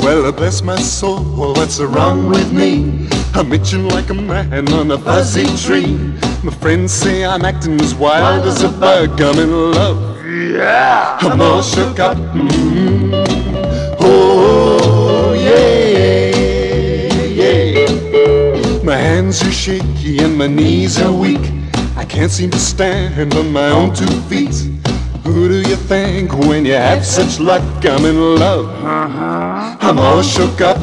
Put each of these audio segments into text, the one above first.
Well, bless my soul, what's wrong with me? I'm itching like a man on a fuzzy tree. My friends say I'm acting as wild as a bug. I'm in love, yeah. I'm all shook up. Oh, yeah, yeah. My hands are shaky and my knees are weak. I can't seem to stand on my own 2 feet. Who do you think when you have such luck? I'm in love. I'm all shook up.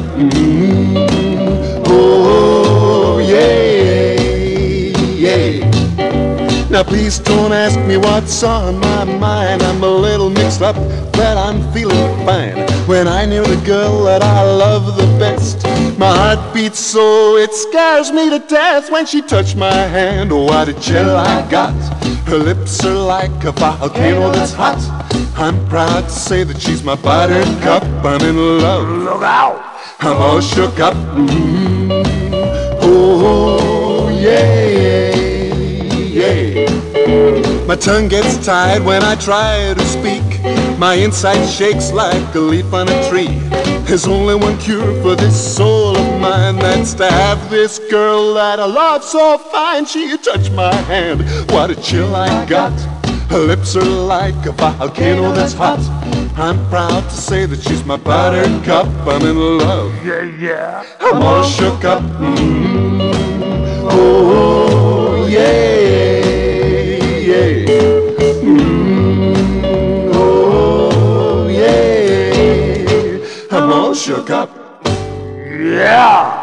Oh, yeah, yeah. Now please don't ask me what's on my mind. I'm a little mixed up, but I'm feeling fine. When I knew the girl that I love the best, my heart beats so it scares me to death. When she touched my hand, oh, what a chill I got. Her lips are like a volcano that's hot. I'm proud to say that she's my buttercup. I'm in love. Look out! I'm all shook up. Oh, yeah, yeah. My tongue gets tied when I try to speak. My inside shakes like a leaf on a tree. There's only one cure for this soul of mine. That's to have this girl that I love so fine. She touched my hand, what a chill I got. Her lips are like a volcano that's hot. I'm proud to say that she's my buttercup. I'm in love, yeah, yeah. I'm all shook up. Oh, yeah, yeah. Oh, yeah. I'm all shook up. Yeah.